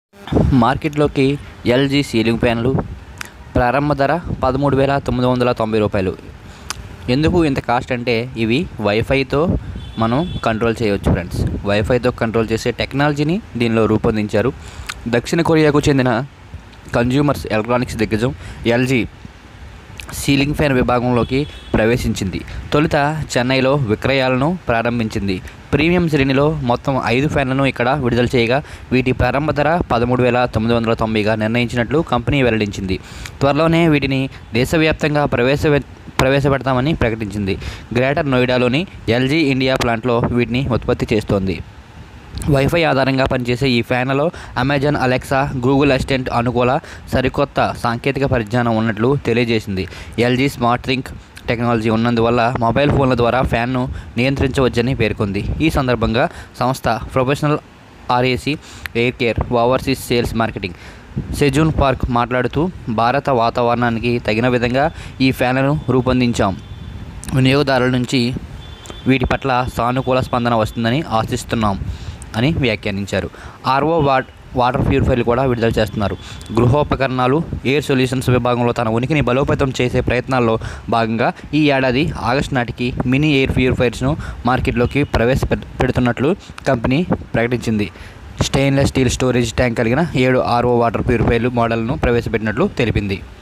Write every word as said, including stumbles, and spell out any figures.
మార్కెట్లోకి LG ceiling ఫ్యాన్లు ప్రారంభ ధర పదమూడు వేల తొమ్మిది వందల తొంభై రూపాయలు. ఎందుకు ఇంత కాస్ట్ అంటే ఇవి వైఫైతో మనం కంట్రోల్ చేయవచ్చు ఫ్రెండ్స్. వైఫైతో కంట్రోల్ చేసే టెక్నాలజీని దీనిలో రూపొందించారు. దక్షిణ కొరియాకు చెందిన కన్జ్యూమర్స్ ఎలక్ట్రానిక్స్ దిగ్గజం ఎల్జీ సీలింగ్ ఫ్యాన్ విభాగంలోకి ప్రవేశించింది. తొలుత చెన్నైలో విక్రయాలను ప్రారంభించింది. ప్రీమియం శ్రేణిలో మొత్తం ఐదు ఫ్యాన్లను ఇక్కడ విడుదల చేయగా వీటి ప్రారంభ ధర పదమూడు వేల తొమ్మిది వందల తొంభైగా నిర్ణయించినట్లు కంపెనీ వెల్లడించింది. త్వరలోనే వీటిని దేశవ్యాప్తంగా ప్రవేశ ప్రవేశపెడతామని ప్రకటించింది. గ్రేటర్ నోయిడాలోని ఎల్జీ ఇండియా ప్లాంట్లో వీటిని ఉత్పత్తి చేస్తోంది. వైఫై ఆధారంగా పనిచేసే ఈ ఫ్యాన్లలో అమెజాన్ అలెక్సా, గూగుల్ అసిస్టెంట్ అనుకూల సరికొత్త సాంకేతిక పరిజ్ఞానం ఉన్నట్లు తెలియజేసింది. ఎల్జీ స్మార్ట్ థింక్ టెక్నాలజీ ఉన్నందువల్ల మొబైల్ ఫోన్ల ద్వారా ఫ్యాన్ను నియంత్రించవచ్చని పేర్కొంది. ఈ సందర్భంగా సంస్థ professional RAC air care overseas sales marketing Sejun Park మాట్లాడుతూ, భారత వాతావరణానికి తగిన విధంగా ఈ ఫ్యాన్లను రూపొందించాం. వినియోగదారుల నుంచి వీటి పట్ల సానుకూల స్పందన వస్తుందని ఆశిస్తున్నాం అని వ్యాఖ్యానించారు. ఆర్ఓ వాట్ వాటర్ ప్యూరిఫైర్లు కూడా విడుదల చేస్తున్నారు. గృహోపకరణాలు ఎయిర్ సొల్యూషన్స్ విభాగంలో తన ఉనికిని బలోపేతం చేసే ప్రయత్నాల్లో భాగంగా ఈ ఏడాది ఆగస్టు నాటికి మినీ ఎయిర్ ప్యూరిఫైర్స్ను మార్కెట్లోకి ప్రవేశపెడుతున్నట్లు కంపెనీ ప్రకటించింది. స్టెయిన్లెస్ స్టీల్ స్టోరేజ్ ట్యాంక్ కలిగిన ఏడు ఆర్ఓ వాటర్ ప్యూరిఫైర్లు మోడల్ను ప్రవేశపెట్టినట్లు తెలిపింది.